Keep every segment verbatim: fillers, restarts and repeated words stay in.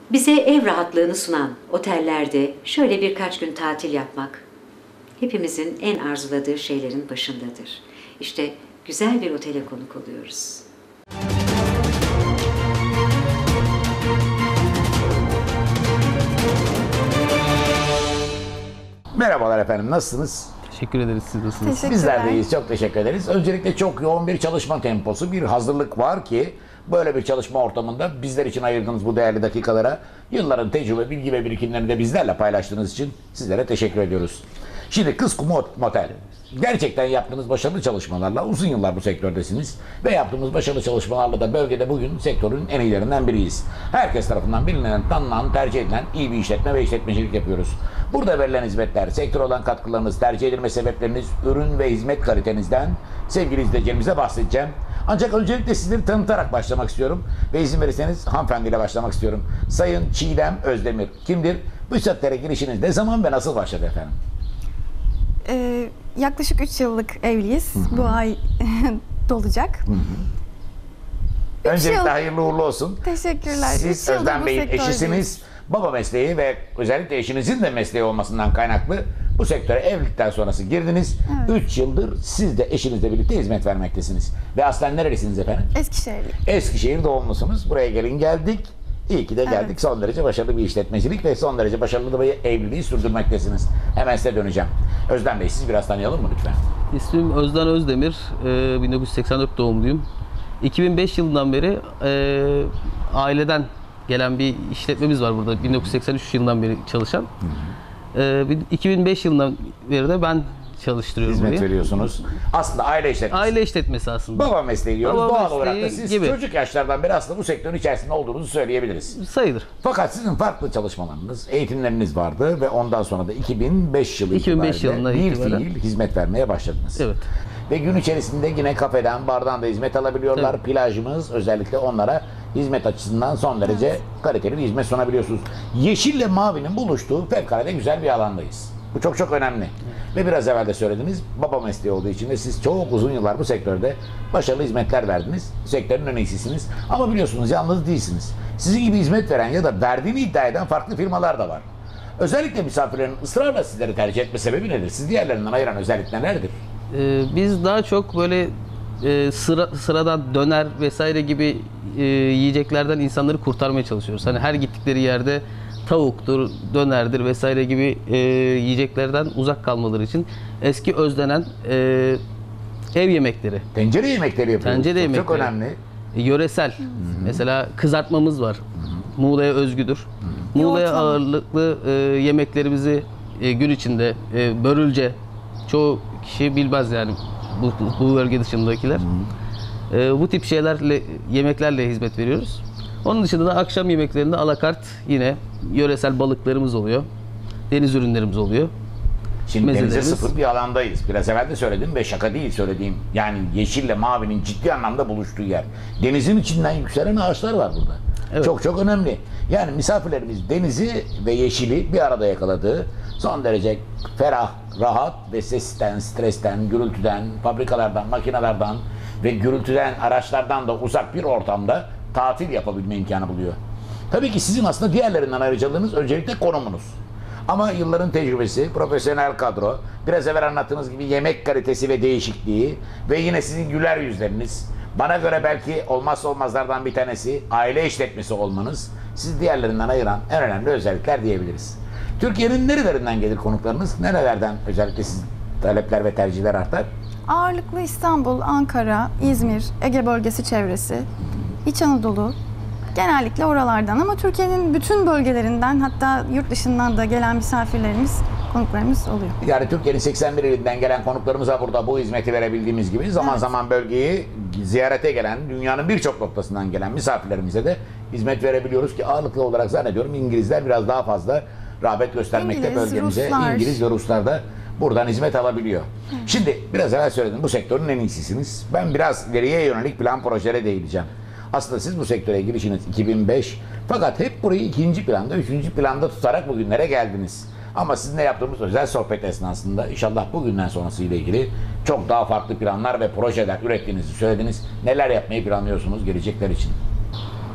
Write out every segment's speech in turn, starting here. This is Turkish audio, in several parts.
Bize ev rahatlığını sunan otellerde şöyle birkaç gün tatil yapmak hepimizin en arzuladığı şeylerin başındadır. İşte güzel bir otele konuk oluyoruz. Merhabalar efendim, nasılsınız? Teşekkür ederiz, siz nasılsınız? Bizler de iyiyiz, çok teşekkür ederiz. Öncelikle çok yoğun bir çalışma temposu, bir hazırlık var ki böyle bir çalışma ortamında bizler için ayırdığınız bu değerli dakikalara, yılların tecrübe, bilgi ve birikimlerini de bizlerle paylaştığınız için sizlere teşekkür ediyoruz. Şimdi Kız Kumu Motel. Gerçekten yaptığınız başarılı çalışmalarla uzun yıllar bu sektördesiniz ve yaptığımız başarılı çalışmalarla da bölgede bugün sektörün en iyilerinden biriyiz. Herkes tarafından bilinen, tanınan, tercih edilen iyi bir işletme ve işletmecilik yapıyoruz. Burada verilen hizmetler, sektör olan katkılarınız, tercih edilme sebepleriniz, ürün ve hizmet kalitenizden sevgili izleyicilerimize bahsedeceğim. Ancak öncelikle sizleri tanıtarak başlamak istiyorum ve izin verirseniz hanımefendiyle başlamak istiyorum. Sayın Çiğdem Özdemir kimdir? Bu sektöre girişiniz ne zaman ve nasıl başladı efendim? Ee, yaklaşık üç yıllık evliyiz. Hı hı. Bu ay dolacak. Hı hı. Öncelikle yıl... hayırlı uğurlu olsun. Teşekkürler. Siz Özlem Bey'in eşisiniz. Baba mesleği ve özellikle eşinizin de mesleği olmasından kaynaklı bu sektöre evlilikten sonrası girdiniz. Evet. üç yıldır siz de eşinizle birlikte hizmet vermektesiniz. Ve aslen nerelisiniz efendim? Eskişehirli. Eskişehir doğumlusunuz. Buraya gelin geldik. İyi ki de geldik. Evet. Son derece başarılı bir işletmecilik ve son derece başarılı bir evliliği sürdürmektesiniz. Hemen size döneceğim. Özlem Bey, siz biraz tanıyalım mı lütfen? İsmim Özden Özdemir, bin dokuz yüz seksen dört doğumluyum. iki bin beş yılından beri e, aileden gelen bir işletmemiz var burada, bin dokuz yüz seksen üç yılından beri çalışan. Hı hı. E, iki bin beş yılından beri de ben çalıştırıyorum. Hizmet burayı. veriyorsunuz. Aslında aile işletmesi. Aile işletmesi aslında. Baba mesleği diyoruz. Baba Doğal mesleği olarak da siz gibi. çocuk yaşlardan beri aslında bu sektörün içerisinde olduğunuzu söyleyebiliriz. Sayılır. Fakat sizin farklı çalışmalarınız, eğitimleriniz vardı ve ondan sonra da iki bin beş yılı iki bin beş yılında bir itibaren fiil hizmet vermeye başladınız. Evet. Ve gün içerisinde yine kafeden, bardan da hizmet alabiliyorlar. Evet. Plajımız özellikle onlara hizmet açısından son derece evet. kaliteli bir hizmet sunabiliyorsunuz. Yeşille mavinin buluştuğu fevkalade güzel bir alandayız. Bu çok çok önemli. Evet. Ve biraz evvel de söylediniz, baba mesleği olduğu için de siz çok uzun yıllar bu sektörde başarılı hizmetler verdiniz. Sektörün en iyisisiniz. Ama biliyorsunuz yalnız değilsiniz. Sizin gibi hizmet veren ya da verdiğini iddia eden farklı firmalar da var. Özellikle misafirlerin ısrarla sizleri tercih etme sebebi nedir? Siz diğerlerinden ayıran özellikler nelerdir? Ee, biz daha çok böyle e, sıra, sıradan döner vesaire gibi e, yiyeceklerden insanları kurtarmaya çalışıyoruz. Hani her gittikleri yerde tavuktur, dönerdir vesaire gibi e, yiyeceklerden uzak kalmaları için eski özlenen e, ev yemekleri. Tencere yemekleri yapıyoruz. Tencere çok, yemekleri. çok önemli. E, yöresel. Hı-hı. Mesela kızartmamız var. Hı-hı. Muğla'ya özgüdür. Hı-hı. Muğla'ya ağırlıklı e, yemeklerimizi e, gün içinde e, börülce, çoğu kişi bilmez yani bu, bu bölge dışındakiler. E, bu tip şeylerle, yemeklerle hizmet veriyoruz. Onun dışında da akşam yemeklerinde alakart yine yöresel balıklarımız oluyor. Deniz ürünlerimiz oluyor. Şimdi denize sıfır bir alandayız. Biraz evvel de söyledim ve şaka değil söylediğim. Yani yeşille mavinin ciddi anlamda buluştuğu yer. Denizin içinden yükselen ağaçlar var burada. Evet. Çok çok önemli. Yani misafirlerimiz denizi ve yeşili bir arada yakaladığı son derece ferah, rahat ve sesten, stresten, gürültüden, fabrikalardan, makinelerden ve gürültüden, araçlardan da uzak bir ortamda tatil yapabilme imkanı buluyor. Tabii ki sizin aslında diğerlerinden ayrıcalığınız öncelikle konumunuz. Ama yılların tecrübesi, profesyonel kadro, biraz evvel anlattığınız gibi yemek kalitesi ve değişikliği ve yine sizin güler yüzleriniz, bana göre belki olmazsa olmazlardan bir tanesi aile işletmesi olmanız, sizi diğerlerinden ayıran en önemli özellikler diyebiliriz. Türkiye'nin nerelerinden gelir konuklarınız? Nerelerden özellikle sizin talepler ve tercihler artar? Ağırlıklı İstanbul, Ankara, İzmir, Ege bölgesi çevresi, İç Anadolu, genellikle oralardan ama Türkiye'nin bütün bölgelerinden hatta yurt dışından da gelen misafirlerimiz, konuklarımız oluyor. Yani Türkiye'nin seksen bir ilinden gelen konuklarımıza burada bu hizmeti verebildiğimiz gibi zaman evet. zaman bölgeyi ziyarete gelen, dünyanın birçok noktasından gelen misafirlerimize de hizmet verebiliyoruz ki ağırlıklı olarak zannediyorum İngilizler biraz daha fazla rağbet göstermekte İngiliz, bölgemize. Ruslar. İngiliz ve Ruslar da buradan hizmet alabiliyor. Hı. Şimdi biraz evvel söyledim, bu sektörün en iyisisiniz. Ben biraz ileriye yönelik plan projelere değineceğim. Aslında siz bu sektöre girişiniz iki bin beş fakat hep burayı ikinci planda, üçüncü planda tutarak bugünlere geldiniz. Ama sizinle yaptığımız özel sohbet esnasında inşallah bugünden sonrası ile ilgili çok daha farklı planlar ve projeler ürettiğinizi söylediniz. Neler yapmayı planlıyorsunuz gelecekler için?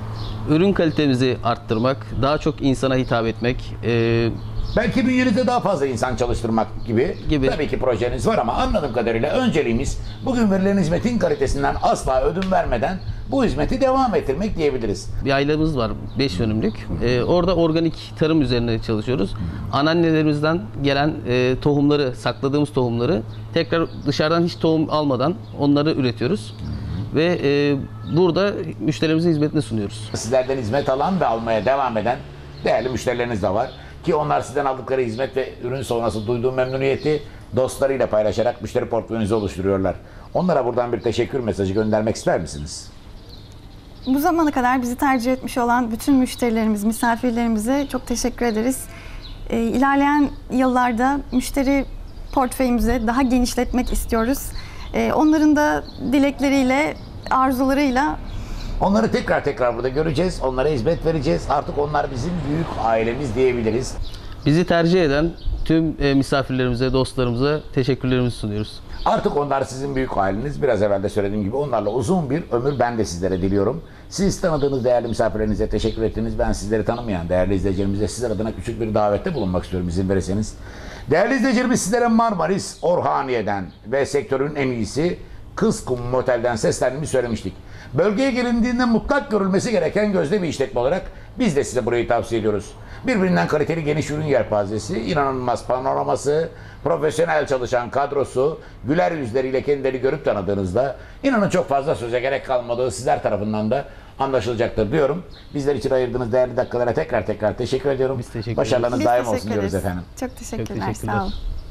ürün kalitemizi arttırmak, daha çok insana hitap etmek, e, Belki bünyenizde daha fazla insan çalıştırmak gibi, Gibi. tabii ki projeniz var ama anladığım kadarıyla önceliğimiz bugün verilen hizmetin kalitesinden asla ödün vermeden bu hizmeti devam ettirmek diyebiliriz. yaylamız var beş dönümlük. E, orada organik tarım üzerine çalışıyoruz. Anneannelerimizden gelen e, tohumları, sakladığımız tohumları tekrar dışarıdan hiç tohum almadan onları üretiyoruz. Ve e, burada müşterimizin hizmetine sunuyoruz. Sizlerden hizmet alan ve almaya devam eden değerli müşterileriniz de var. Ki onlar sizden aldıkları hizmet ve ürün sonrası duyduğu memnuniyeti dostlarıyla paylaşarak müşteri portföyünüzü oluşturuyorlar. Onlara buradan bir teşekkür mesajı göndermek ister misiniz? Bu zamana kadar bizi tercih etmiş olan bütün müşterilerimiz, misafirlerimize çok teşekkür ederiz. Ee, ilerleyen yıllarda müşteri portföyümüzü daha genişletmek istiyoruz. Ee, onların da dilekleriyle, arzularıyla Onları tekrar tekrar burada göreceğiz. Onlara hizmet vereceğiz. Artık onlar bizim büyük ailemiz diyebiliriz. Bizi tercih eden tüm e, misafirlerimize, dostlarımıza teşekkürlerimizi sunuyoruz. Artık onlar sizin büyük aileniz. Biraz evvel de söylediğim gibi onlarla uzun bir ömür ben de sizlere diliyorum. Siz tanıdığınız değerli misafirlerinize teşekkür ettiniz. Ben sizleri tanımayan değerli izleyicilerimize sizler adına küçük bir davette bulunmak istiyorum izin verirseniz. Değerli izleyicilerimiz, sizlere Marmaris Orhaniye'den ve sektörün en iyisi Kızkum Motel'den seslendiğimi söylemiştik. Bölgeye gelindiğinde mutlak görülmesi gereken gözde bir işletme olarak biz de size burayı tavsiye ediyoruz. Birbirinden kaliteli geniş ürün yelpazesi, inanılmaz panoraması, profesyonel çalışan kadrosu, güler yüzleriyle kendileri görüp tanıdığınızda inanın çok fazla söze gerek kalmadığı sizler tarafından da anlaşılacaktır diyorum. Bizler için ayırdığınız değerli dakikalara tekrar tekrar teşekkür ediyorum. Biz teşekkür ederiz. Başarılarınız biz daim olsun teşekkür diyoruz ederiz. efendim. Çok teşekkürler, Çok teşekkürler. sağ olun.